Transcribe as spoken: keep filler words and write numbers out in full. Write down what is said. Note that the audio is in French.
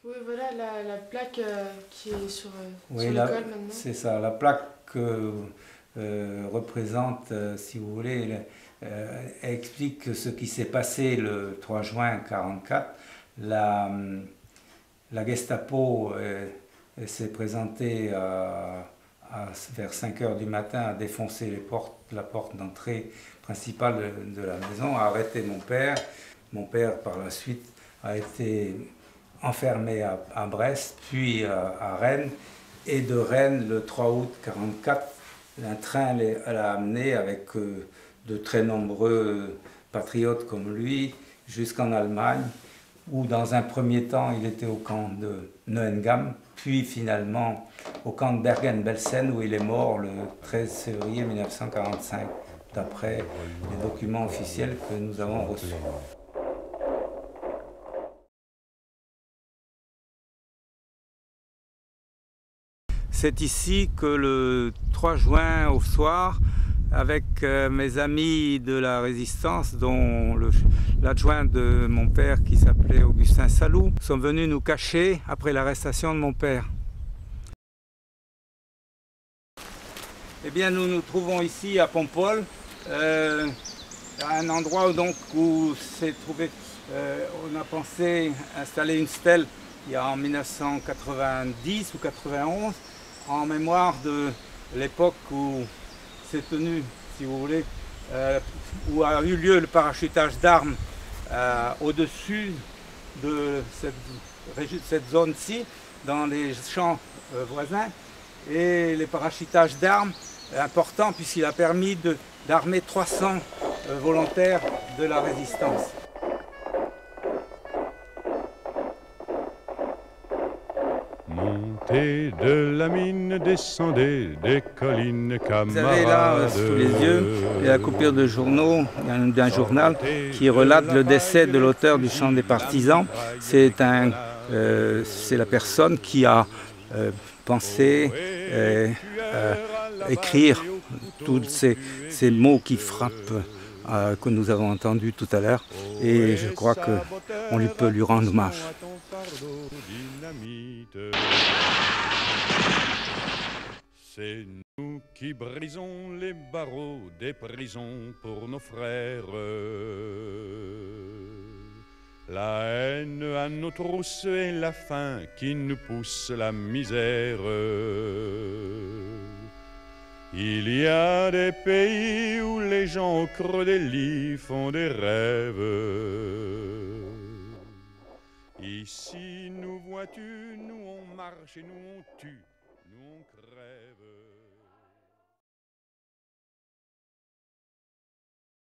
Oui, voilà la, la plaque euh, qui est sur, euh, Oui, sur l'école maintenant. C'est ça, la plaque euh, euh, représente, euh, si vous voulez, euh, elle explique ce qui s'est passé le trois juin mille neuf cent quarante-quatre. La, la Gestapo euh, s'est présentée à, à, vers cinq heures du matin à défoncer les portes, la porte d'entrée principale de, de la maison, a arrêté mon père. Mon père, par la suite, a été enfermé à, à Brest, puis à, à Rennes. Et de Rennes, le trois août mille neuf cent quarante-quatre, un train l'a amené avec euh, de très nombreux patriotes comme lui jusqu'en Allemagne, où dans un premier temps il était au camp de Neuengamme, puis finalement au camp de Bergen-Belsen, où il est mort le treize février mille neuf cent quarante-cinq, d'après les documents officiels que nous avons reçus. C'est ici que le trois juin au soir, avec euh, mes amis de la résistance, dont l'adjoint de mon père qui s'appelait Augustin Salou, sont venus nous cacher après l'arrestation de mon père. Eh bien, nous nous trouvons ici à Pompol, euh, à un endroit où, donc, où s'est trouvé, euh, on a pensé installer une stèle il y a en mille neuf cent quatre-vingt-dix ou quatre-vingt-onze, en mémoire de l'époque où s'est tenu, si vous voulez, euh, où a eu lieu le parachutage d'armes euh, au-dessus de cette, cette zone-ci, dans les champs euh, voisins. Et les parachutages d'armes important puisqu'il a permis d'armer trois cents euh, volontaires de la résistance. Montez de la mine, descendez des collines, camarades. Vous avez là euh, sous les yeux la coupure de journaux d'un journal qui relate le décès de l'auteur du Chant des Partisans. C'est un, euh, c'est la personne qui a euh, pensé euh, euh, écrire tous ces, ces mots qui frappent, euh, que nous avons entendus tout à l'heure, et je crois qu'on lui peut lui rendre hommage. C'est nous qui brisons les barreaux des prisons pour nos frères. La haine à nos trousses et la faim qui nous pousse la misère. Il y a des pays où les gens au creux des lits font des rêves. Ici, nous vois-tu, nous on marche et nous on tue, nous on crève.